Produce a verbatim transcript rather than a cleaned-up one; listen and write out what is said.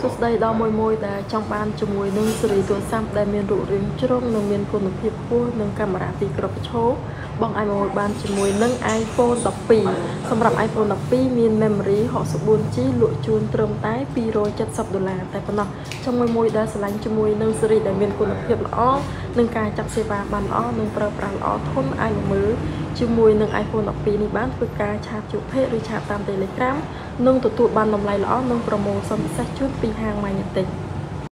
សួស្តីដល់មួយមួយដែលចង់បានជាមួយនឹងសេរីទូរស័ព្ទដែលមានរូបរាងជ្រុងនិងមានគុណភាពខ្ពស់និងកាមេរ៉ាពីរគ្រាប់ឈរបងអាចមកបានជាមួយនឹង iPhone ដប់ពីរ សម្រាប់ iPhone ដប់ពីរ មាន memory หกสิบสี่ จี បលក់ជូនត្រឹមតែពីររយเจ็ดสิบដុល្លារតែប៉ុណ្ណោះចង់មួយមួយដែលឆ្លាញ់ជាមួយនឹងសេរីដែលមានគុណភាពល្អនិងការចាក់សេវាបានល្អនិងប្រើប្រាស់ល្អធន់អាចមើលជាមួយនឹង iPhone ដប់ពីរ នេះបានធ្វើការឆាតជួបភេទឬឆាតតាម Telegram និងទទួលបានតម្លៃល្អនិងប្រូម៉ូសិនពិសេសជូនពីហាង Magnetic